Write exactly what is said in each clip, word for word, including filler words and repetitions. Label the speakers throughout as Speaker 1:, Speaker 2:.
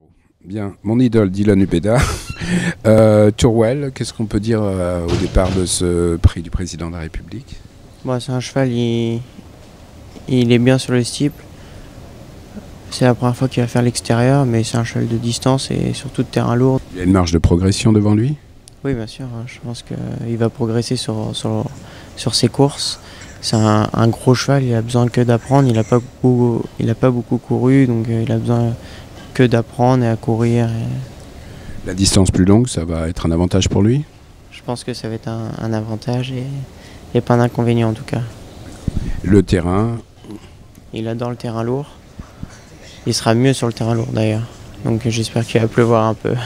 Speaker 1: Bien, mon idole Dylan Ubeda. euh, Turwell, qu'est-ce qu'on peut dire euh, au départ de ce prix du président de la République?
Speaker 2: Bon, c'est un cheval, il, il est bien sur le steeple. C'est la première fois qu'il va faire l'extérieur, mais c'est un cheval de distance et surtout de terrain lourd.
Speaker 1: Il y a une marge de progression devant lui?
Speaker 2: Oui, bien sûr, hein, je pense qu'il va progresser sur, sur, sur ses courses. C'est un, un gros cheval, il a besoin que d'apprendre. Il n'a pas, beaucoup- il a pas beaucoup couru, donc euh, il a besoin que d'apprendre et à courir. Et
Speaker 1: La distance plus longue, ça va être un avantage pour lui?
Speaker 2: je pense que ça va être un, un avantage et, et pas d'inconvénient en tout cas.
Speaker 1: Le terrain,
Speaker 2: Il adore le terrain lourd. Il sera mieux sur le terrain lourd d'ailleurs. Donc j'espère qu'il va pleuvoir un peu.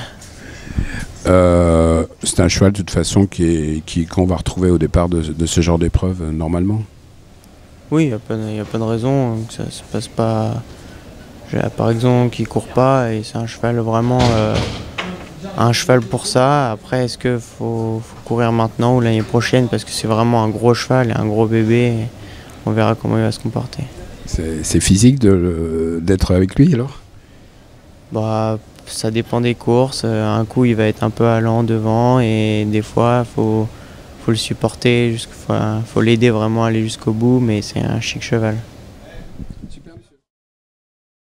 Speaker 1: euh, c'est un cheval de toute façon qui est- qui- qu'on va retrouver au départ de, de ce genre d'épreuve euh, normalement.
Speaker 2: Oui, il n'y a, pas de- y a pas de raison que ça se passe pas. J'ai par exemple qui court pas et c'est un cheval vraiment euh, un cheval pour ça. Après, est-ce qu'il faut, faut courir maintenant ou l'année prochaine parce que c'est vraiment un gros cheval et un gros bébé. Et on verra comment il va se comporter.
Speaker 1: C'est c'est physique de le- d'être avec lui alors?
Speaker 2: Bah, ça dépend des courses. Euh, Un coup, il va être un peu allant devant et des fois, faut faut le supporter. Jusqu'à- Faut, faut l'aider vraiment à aller jusqu'au bout. Mais c'est un chic cheval.